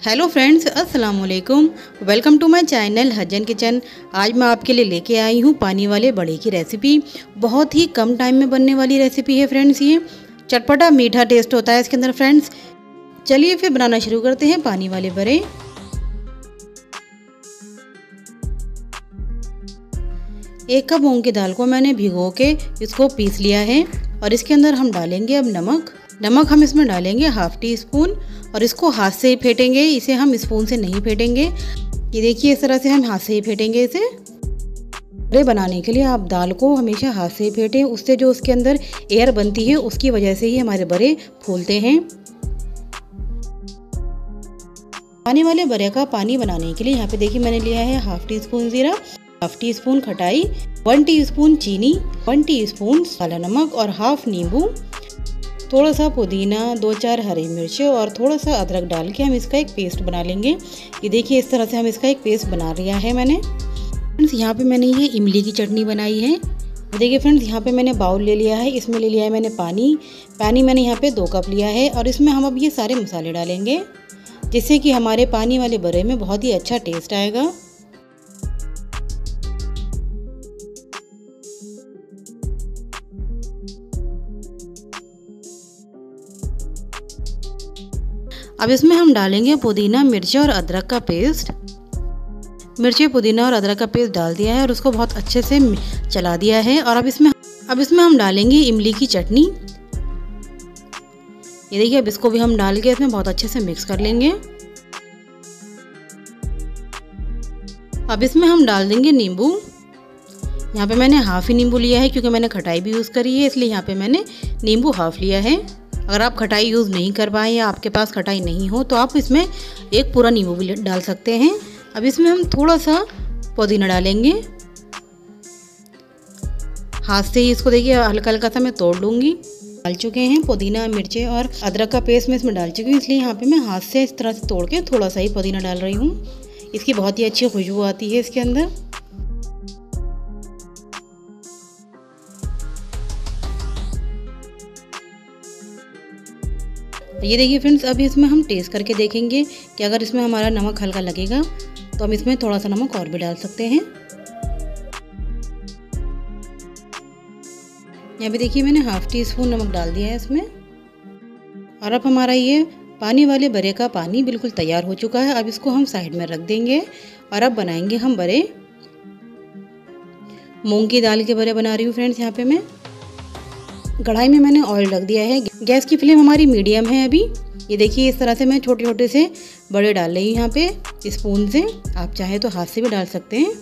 Hello friends, अस्सलाम वालेकुम। Welcome to my channel Hajan kitchen. आज मैं आपके लिए लेके आई हूँ पानी वाले बड़े की रेसिपी। बहुत ही कम टाइम में बनने वाली रेसिपी है फ्रेंड्स। ये चटपटा मीठा टेस्ट होता है इसके अंदर फ्रेंड्स। चलिए फिर बनाना शुरू करते हैं पानी वाले बड़े। एक कप मूंग की दाल को मैंने भिगो के इसको पीस लिया है और इसके अंदर हम डालेंगे अब नमक हम इसमें डालेंगे हाफ टी स्पून और इसको हाथ से ही फेंटेंगे। इसे हम स्पून से नहीं फेंटेंगे। ये देखिए, इस तरह से हम हाथ से ही फेंटेंगे इसे। बड़े बनाने के लिए आप दाल को हमेशा हाथ से ही फेंटें। उससे जो उसके अंदर एयर बनती है उसकी वजह से ही हमारे बड़े फूलते हैं। पानी वाले बड़े का पानी बनाने के लिए यहाँ पे देखिए मैंने लिया है हाफ टी स्पून जीरा, हाफ टी स्पून खटाई, 1 टीस्पून चीनी, 1 टीस्पून काला नमक और हाफ नींबू, थोड़ा सा पुदीना, 2-4 हरी मिर्चें और थोड़ा सा अदरक डाल के हम इसका एक पेस्ट बना लेंगे। ये देखिए, इस तरह से हम इसका एक पेस्ट बना लिया है मैंने। फ्रेंड्स, यहाँ पे मैंने ये इमली की चटनी बनाई है। देखिए फ्रेंड्स, यहाँ पे मैंने बाउल ले लिया है। इसमें ले लिया है मैंने पानी मैंने यहाँ पे 2 कप लिया है और इसमें हम अब ये सारे मसाले डालेंगे जिससे कि हमारे पानी वाले बड़े में बहुत ही अच्छा टेस्ट आएगा। अब इसमें हम डालेंगे पुदीना, मिर्ची और अदरक का पेस्ट। मिर्ची, पुदीना और अदरक का पेस्ट डाल दिया है और उसको बहुत अच्छे से चला दिया है। और अब इसमें हम डालेंगे इमली की चटनी। ये देखिए, अब इसको भी हम डाल के इसमें बहुत अच्छे से मिक्स कर लेंगे। अब इसमें हम डाल देंगे नींबू। यहाँ पे मैंने हाफ ही नींबू लिया है क्योंकि मैंने खटाई भी यूज़ करी है, इसलिए यहाँ पे मैंने नींबू हाफ लिया है। अगर आप खटाई यूज़ नहीं कर पाए या आपके पास खटाई नहीं हो तो आप इसमें एक पूरा नींबू भी डाल सकते हैं। अब इसमें हम थोड़ा सा पुदीना डालेंगे। हाथ से ही इसको देखिए हल्का हल्का सा मैं तोड़ लूँगी। डाल चुके हैं पुदीना, मिर्चें और अदरक का पेस्ट मैं इसमें डाल चुकी हूँ, इसलिए यहाँ पे मैं हाथ से इस तरह से तोड़ के थोड़ा सा ही पुदीना डाल रही हूँ। इसकी बहुत ही अच्छी खुशबू आती है इसके अंदर। ये देखिए फ्रेंड्स, अभी इसमें हम टेस्ट करके देखेंगे कि अगर इसमें हमारा नमक हल्का लगेगा तो हम इसमें थोड़ा सा नमक और भी डाल सकते हैं। यहाँ पे देखिए मैंने हाफ टी स्पून नमक डाल दिया है इसमें। और अब हमारा ये पानी वाले बड़े का पानी बिल्कुल तैयार हो चुका है। अब इसको हम साइड में रख देंगे और अब बनाएंगे हम बड़े। मूंग की दाल के बड़े बना रही हूँ फ्रेंड्स। यहाँ पे मैं कढ़ाई में मैंने ऑयल रख दिया है। गैस की फ्लेम हमारी मीडियम है अभी। ये देखिए, इस तरह से मैं छोटे छोटे से बड़े डाल रही हूँ यहाँ पे स्पून से। आप चाहे तो हाथ से भी डाल सकते हैं।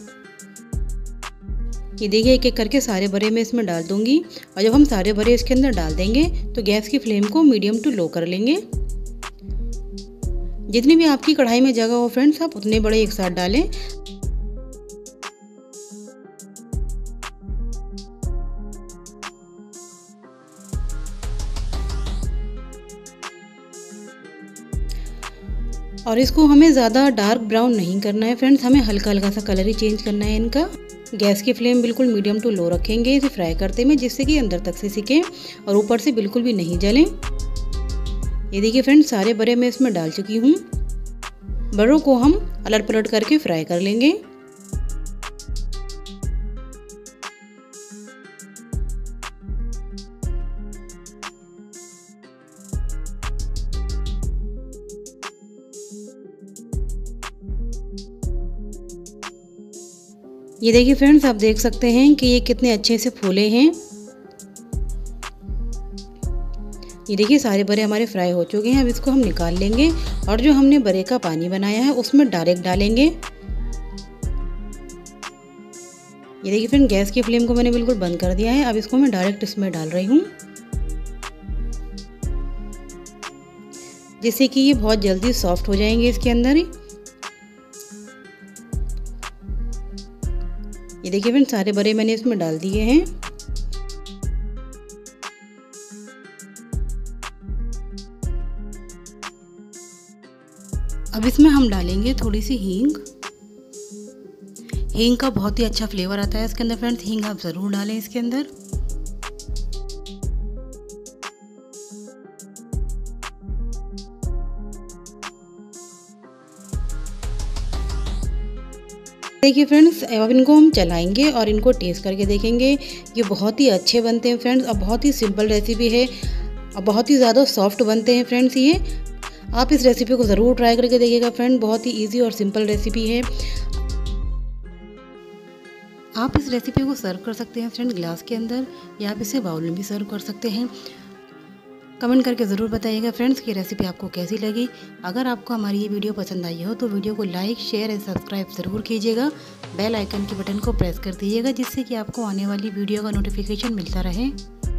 ये देखिए, एक एक करके सारे बड़े मैं इसमें डाल दूंगी और जब हम सारे बड़े इसके अंदर डाल देंगे तो गैस की फ्लेम को मीडियम टू लो कर लेंगे। जितनी भी आपकी कढ़ाई में जगह हो फ्रेंड्स, आप उतने बड़े एक साथ डालें। और इसको हमें ज़्यादा डार्क ब्राउन नहीं करना है फ्रेंड्स, हमें हल्का हल्का सा कलर ही चेंज करना है इनका। गैस की फ्लेम बिल्कुल मीडियम टू लो रखेंगे इसे फ्राई करते में, जिससे कि अंदर तक से सिके और ऊपर से बिल्कुल भी नहीं जलें। ये देखिए फ्रेंड्स, सारे बड़े मैं इसमें डाल चुकी हूँ। बड़ों को हम अलट पलट करके फ्राई कर लेंगे। ये देखिए फ्रेंड्स, आप देख सकते हैं कि ये कितने अच्छे से फूले हैं। ये देखिए, सारे बड़े हमारे फ्राई हो चुके हैं। अब इसको हम निकाल लेंगे और जो हमने बड़े का पानी बनाया है उसमें डायरेक्ट डालेंगे। ये देखिए फ्रेंड, गैस की फ्लेम को मैंने बिल्कुल बंद कर दिया है। अब इसको मैं डायरेक्ट इसमें डाल रही हूँ, जिससे कि ये बहुत जल्दी सॉफ्ट हो जाएंगे इसके अंदर ही। ये देखिए फ्रेंड, सारे बड़े मैंने इसमें डाल दिए हैं। अब इसमें हम डालेंगे थोड़ी सी हींग। हींग का बहुत ही अच्छा फ्लेवर आता है इसके अंदर फ्रेंड्स, हींग आप ज़रूर डालें इसके अंदर। देखिए फ्रेंड्स, अब इनको हम चलाएंगे और इनको टेस्ट करके देखेंगे। ये बहुत ही अच्छे बनते हैं फ्रेंड्स और बहुत ही सिंपल रेसिपी है और बहुत ही ज़्यादा सॉफ्ट बनते हैं फ्रेंड्स। ये आप इस रेसिपी को ज़रूर ट्राई करके देखिएगा फ्रेंड, बहुत ही इजी और सिंपल रेसिपी है। आप इस रेसिपी को सर्व कर सकते हैं फ्रेंड ग्लास के अंदर, या आप इसे बाउल में भी सर्व कर सकते हैं। कमेंट करके ज़रूर बताइएगा फ्रेंड्स कि रेसिपी आपको कैसी लगी। अगर आपको हमारी ये वीडियो पसंद आई हो तो वीडियो को लाइक, शेयर एंड सब्सक्राइब ज़रूर कीजिएगा। बेल आइकन के बटन को प्रेस कर दीजिएगा जिससे कि आपको आने वाली वीडियो का नोटिफिकेशन मिलता रहे।